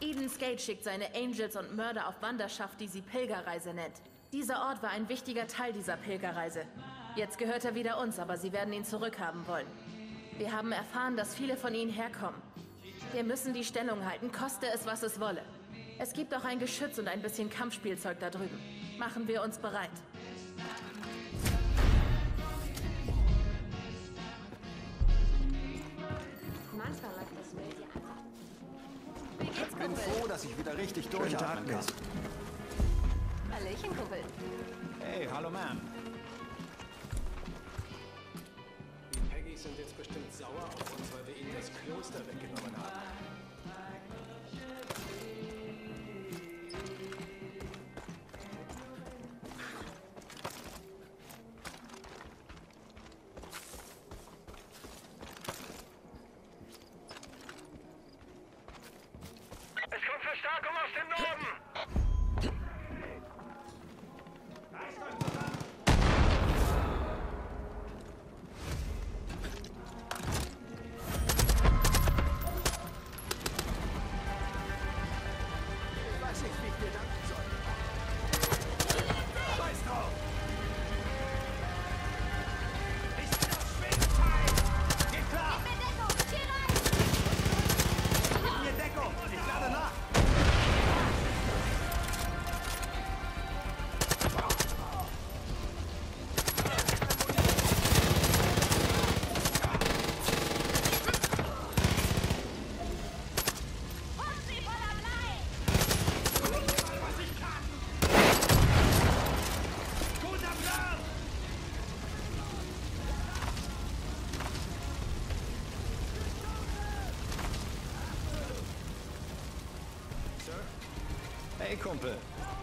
Eden's Gate schickt seine Angels und Mörder auf Wanderschaft, die sie Pilgerreise nennt. Dieser Ort war ein wichtiger Teil dieser Pilgerreise. Jetzt gehört er wieder uns, aber sie werden ihn zurückhaben wollen. Wir haben erfahren, dass viele von ihnen herkommen. Wir müssen die Stellung halten, koste es, was es wolle. Es gibt auch ein Geschütz und ein bisschen Kampfspielzeug da drüben. Machen wir uns bereit. Manchmal läuft das Bild ja einfach. Wie geht's, Ich bin Kumpel? froh, dass ich wieder richtig durchatmen kann. Hallöchen, Kumpel. Hey, hallo, Ma'am. Die Peggies sind jetzt bestimmt sauer auf uns, weil wir ihnen das Kloster weggenommen haben. Es kommt Verstärkung aus dem Norden! Ich weiß nicht, wie ich dir danken soll. Scheiß drauf! Ich bin auf Schwingfrei! Geht klar! Gib mir Deckung! Hier rein! Gib mir Deckung! Ich lade nach! Hupsi voller Blei! Guter Plan! Hey, Kumpel.